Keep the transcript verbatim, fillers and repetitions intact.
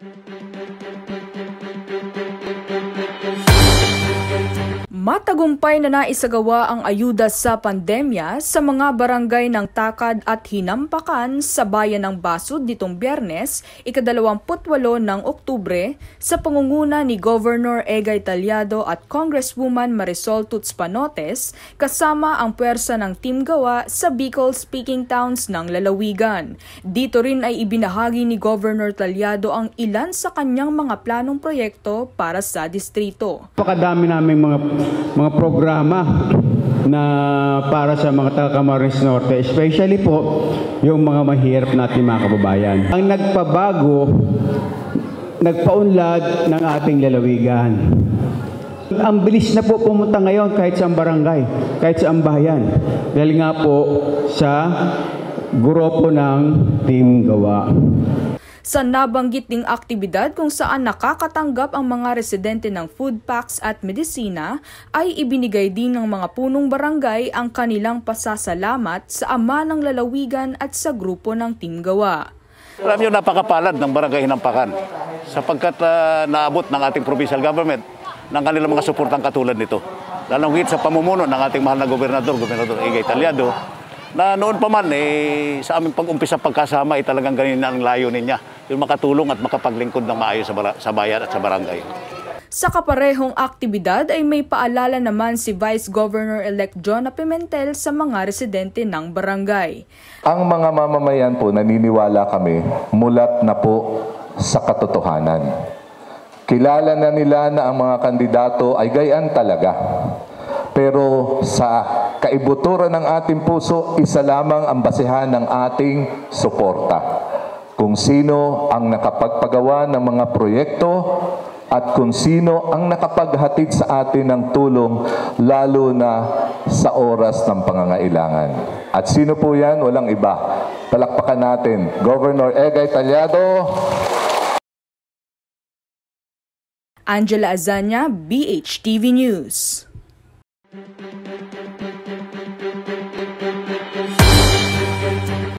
Matagumpay na naisagawa ang ayuda sa pandemya sa mga barangay ng Takad at Hinampakan sa bayan ng Basud nitong Biyernes, ikadalawamputwalo ng Oktubre, sa pangunguna ni Governor Egay Talyado at Congresswoman Marisol Tutspanotes, kasama ang puwersa ng Team Gawa sa Bicol-speaking towns ng lalawigan. Dito rin ay ibinahagi ni Governor Talyado ang ilan sa kanyang mga planong proyekto para sa distrito. Napakadami naming mga mga programa na para sa mga taga Camarines Norte, especially po yung mga mahirap natin mga kababayan. Ang nagpabago, nagpaunlad ng ating lalawigan. Ang bilis na po pumunta ngayon kahit sa barangay, kahit sa bayan. Dahil nga po sa grupo ng Team Gawa. Sa nabanggit ding aktibidad kung saan nakakatanggap ang mga residente ng food packs at medisina, ay ibinigay din ng mga punong barangay ang kanilang pasasalamat sa ama ng lalawigan at sa grupo ng Team Gawa. Alam niyo, napakapalad ng barangay Hinampakan sapagkat uh, naabot ng ating provincial government ng kanilang mga suportang katulad nito. Lalong higit sa pamumuno ng ating mahal na gobernador, Gobernador Egay Talyado, na noon pa man, eh, sa aming pag-umpisa pagkasama, ay eh, talagang ganyan ang layunin niya, yung makatulong at makapaglingkod ng maayos sa, sa bayan at sa barangay. Sa kaparehong aktibidad ay may paalala naman si Vice Governor-elect Jonah Pimentel sa mga residente ng barangay. Ang mga mamamayan po, naniniwala kami, mulat na po sa katotohanan. Kilala na nila na ang mga kandidato ay gayaan talaga. Pero sa kaibuturan ng ating puso, isa lamang ang basehan ng ating suporta. Kung sino ang nakapagpagawa ng mga proyekto at kung sino ang nakapaghatid sa atin ng tulong, lalo na sa oras ng pangangailangan. At sino po yan? Walang iba. Palakpakan natin, Governor Egay Talyado. Angela Azanya, B H T V News. Thank you.